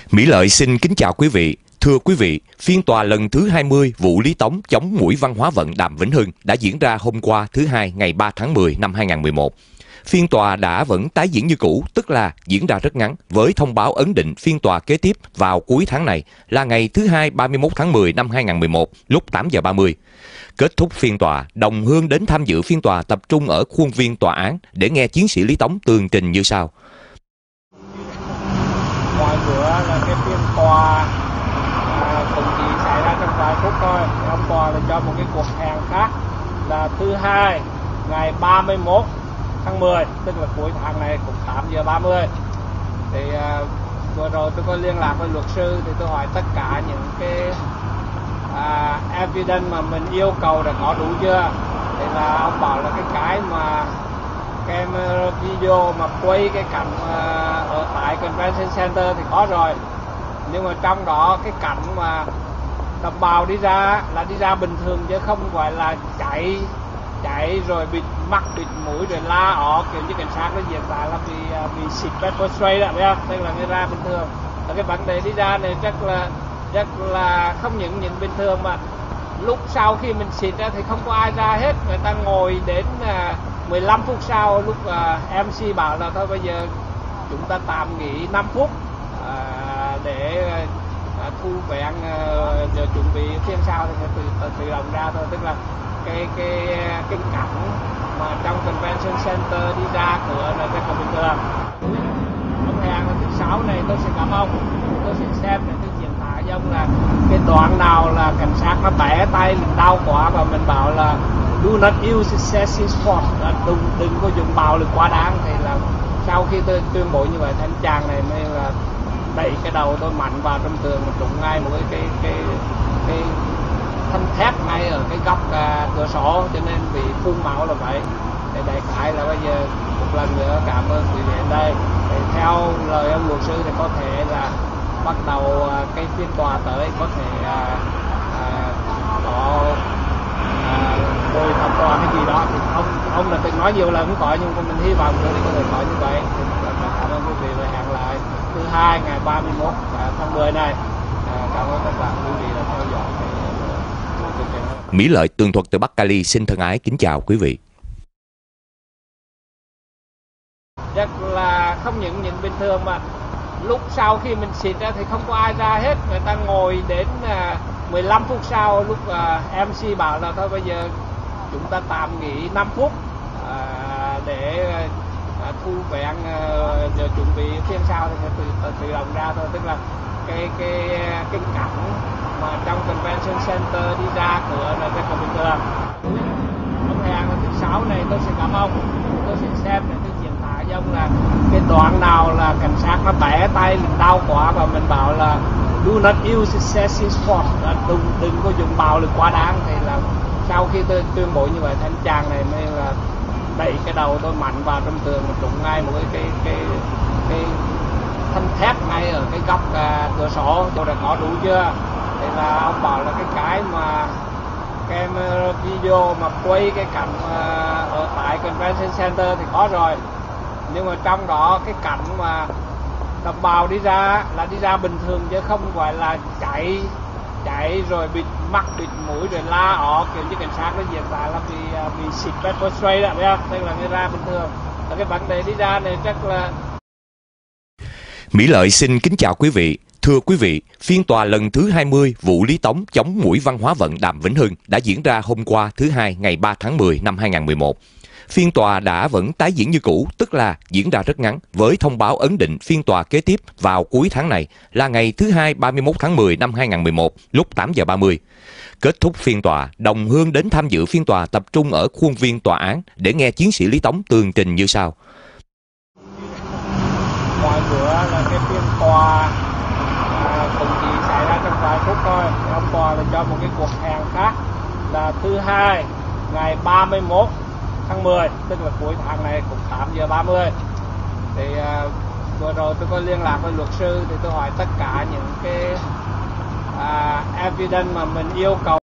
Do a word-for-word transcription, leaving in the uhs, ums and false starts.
Mỹ Lợi xin kính chào quý vị. Thưa quý vị, phiên tòa lần thứ hai mươi vụ Lý Tống chống Mũi Văn Hóa Vận Đàm Vĩnh Hưng đã diễn ra hôm qua thứ Hai ngày ba tháng mười năm hai nghìn không trăm mười một. Phiên tòa đã vẫn tái diễn như cũ, tức là diễn ra rất ngắn, với thông báo ấn định phiên tòa kế tiếp vào cuối tháng này là ngày thứ Hai ba mươi mốt tháng mười năm hai nghìn không trăm mười một lúc tám giờ ba mươi. Kết thúc phiên tòa, đồng hương đến tham dự phiên tòa tập trung ở khuôn viên tòa án để nghe chiến sĩ Lý Tống tường trình như sau. Mọi bữa là cái phiên tòa à, cũng chỉ xảy ra trong vài phút thôi. Ông tòa là cho một cái cuộc hẹn khác là thứ Hai ngày ba mươi mốt tháng mười, tức là cuối tháng này cũng tám giờ ba mươi. Thì à, vừa rồi tôi có liên lạc với luật sư thì tôi hỏi tất cả những cái à, evidence mà mình yêu cầu đã có đủ chưa. Thì là ông bảo là cái cái mà camera video mà quay cái cảnh uh, ở tại Convention Center thì có rồi, nhưng mà trong đó cái cảnh mà đồng bào đi ra là đi ra bình thường chứ không gọi là chạy chạy rồi bịt mắt bịt mũi rồi la ó kiểu như cảnh sát nó diễn tả là vì uh, vì xịt pepper spray đó, biết không? Tức là người ra bình thường. Và cái vấn đề đi ra này rất là rất là không những những bình thường mà lúc sau khi mình xịt ra thì không có ai ra hết, người ta ngồi đến uh, mười lăm phút sau lúc uh, em xê bảo là thôi bây giờ chúng ta tạm nghỉ năm phút uh, để uh, thu vẹn uh, rồi chuẩn bị phiên sau thì tự, tự, tự động ra thôi. Tức là cái cái cái cảnh mà trong Convention Center đi ra cửa là rất là bình thường. Ông hẹn là thứ sáu này tôi sẽ gặp ông, tôi sẽ xem để tôi diễn tả với ông là cái đoạn nào là cảnh sát nó bẻ tay mình đau quá và mình bảo là do not use excessive force, đừng đừng có dùng bạo lực quá đáng. Thì là sau khi tôi tuyên bố như vậy, thanh chàng này mới là đẩy cái đầu tôi mạnh vào trong tường, trúng ngay một cái cái cái cái thanh thép ngay ở cái góc uh, cửa sổ, cho nên bị phun máu là vậy. Để đại khái là bây giờ một lần nữa cảm ơn quý vị ở đây. Thì theo lời ông luật sư thì có thể là bắt đầu uh, cái phiên tòa tới có thể uh, uh, có rồi thẩm tòa hay gì đó thì ông ông là từng nói nhiều lần cũng có, nhưng mà mình hy vọng nữa thì có thể có như vậy. Thì cảm ơn quý vị và hẹn lại thứ Hai ngày ba mươi mốt tháng mười này. Cảm ơn các bạn quý vị đã theo dõi chương trình. Mỹ Lợi tường thuật từ Bắc Cali xin thân ái kính chào quý vị. Rất là không những những bình thường mà lúc sau khi mình xịt ra thì không có ai ra hết, người ta ngồi đến uh, mười lăm phút sau lúc uh, em xê bảo là thôi bây giờ chúng ta tạm nghỉ năm phút uh, để uh, thu vẹn uh, rồi chuẩn bị phiên sau thì tự, tự, tự động ra thôi. Tức là cái cái cái cảnh mà trong Convention Center đi ra cửa là rất là bình thường. Ông hẹn là thứ sáu này tôi sẽ gặp ông, tôi sẽ xem để tôi diễn tả với ông là cái đoạn nào là cảnh sát nó bẻ tay mình đau quá và mình bảo là do not use excessive force, đừng đừng có dùng bạo lực quá đáng. Thì là sau khi tôi tuyên bố như vậy, thanh chàng này mới là đẩy cái đầu tôi mạnh vào trong tường, trúng ngay một cái cái cái cái thanh thép ngay ở cái góc uh, cửa sổ. Tôi đã có đủ chưa. Thì là ông bảo là cái cái mà camera video mà quay cái cảnh uh, ở tại Convention Center thì có rồi, nhưng mà trong đó cái cảnh mà đồng bào đi ra là đi ra bình thường chứ không gọi là chạy chạy rồi bịt mắt bịt mũi rồi la ó kiểu như cảnh sát nó diễn tả là vì vì xịt pepper spray đó, biết không? Tức là người ra bình thường. Và cái vấn đề đi ra này rất là. Mỹ Lợi xin kính chào quý vị. Thưa quý vị, phiên tòa lần thứ hai mươi vụ Lý Tống chống Mũi Văn Hóa Vận Đàm Vĩnh Hưng đã diễn ra hôm qua thứ Hai ngày ba tháng mười năm hai nghìn không trăm mười một. Phiên tòa đã vẫn tái diễn như cũ, tức là diễn ra rất ngắn, với thông báo ấn định phiên tòa kế tiếp vào cuối tháng này là ngày thứ Hai ba mươi mốt tháng mười năm hai nghìn không trăm mười một lúc tám giờ ba mươi. Kết thúc phiên tòa, đồng hương đến tham dự phiên tòa tập trung ở khuôn viên tòa án để nghe chiến sĩ Lý Tống tường trình như sau. Mọi bữa là cái phiên tòa à, cũng chỉ xảy ra trong vài phút thôi. Ông tòa là cho một cái cuộc hẹn khác là thứ Hai ngày ba mươi mốt tháng mười, tức là cuối tháng này cũng tám giờ ba mươi. Thì uh, vừa rồi tôi có liên lạc với luật sư thì tôi hỏi tất cả những cái uh, evidence mà mình yêu cầu